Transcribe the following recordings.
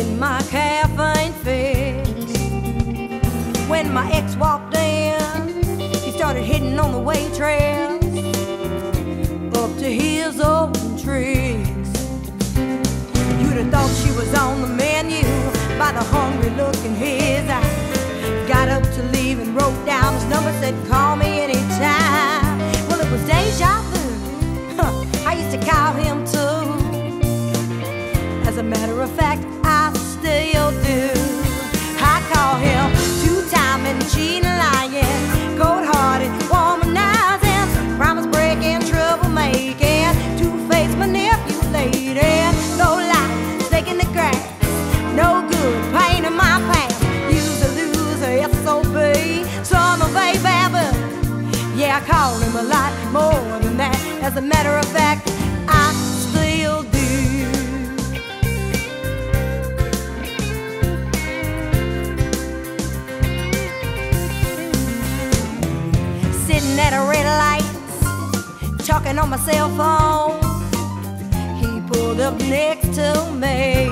getting my caffeine fix. When my ex walked in, he started hitting on the waitress, up to his old tricks. You'd have thought she was on the menu by the hungry look in his eyes. Got up to leave and wrote down his number, said call me anytime. Well, it was deja vu. I used to call him too. As a matter of fact, I still do. I call him two-time and cheating, lying, cold-hearted, womanizing, promise-breaking, trouble-making, two-faced, manipulating, no lie, stake in the grass, no good, pain in my past, user-loser, SOB, son of a baby. Yeah, I call him a lot more than that. As a matter of fact, I still do. Sitting at a red light, talking on my cell phone, he pulled up next to me.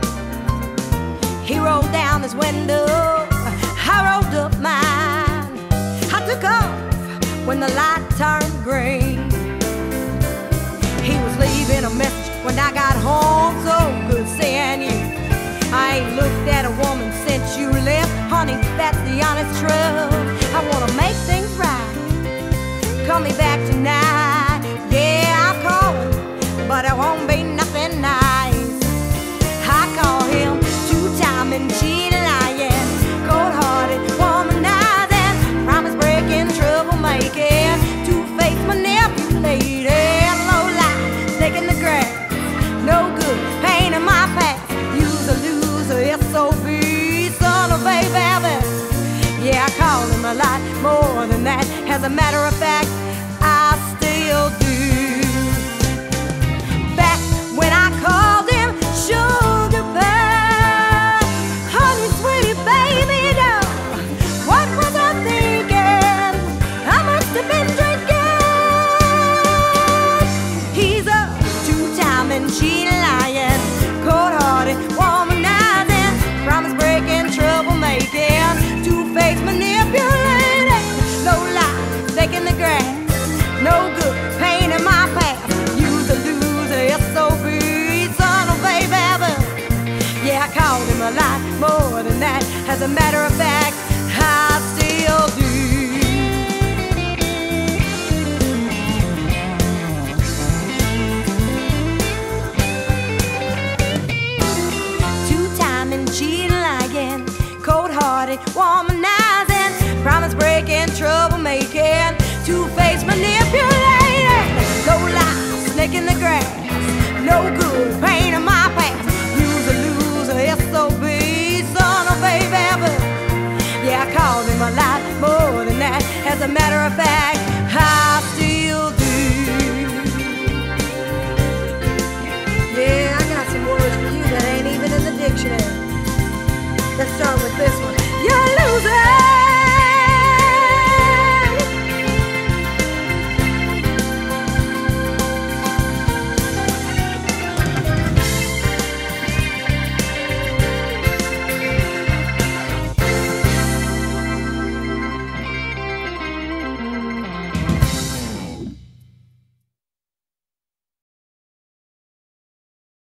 He rolled down his window, I rolled up mine. I took off when the light turned green. He was leaving a message when I got home, so good seeing you. I ain't looked at a woman since you left, honey, that's the honest truth. I wanna make things right, call me back tonight. Yeah, I'll call him, but it won't be nothing nice. I call him two-time and cheating, lying, cold-hearted, womanizing, promise-breaking, trouble-making, two-faced, manipulating, low lie, stake in the grass, no good, pain in my past, user-loser, SOB, son of a baby. Yeah, I call him a lot more than that. As a matter of fact, I still do. Back when I called him sugar pie, honey, sweetie, baby, doll, what was I thinking? I must have been drinking. He's a two-time and cheating, lying, cold-hearted, womanizing, promise-breaking, trouble-making, two-faced, manipulating, no lie, stake in the grass, no good, pain in my past, user-loser, SOB, son of a baby. Yeah, I called him a lot more than that. As a matter of fact,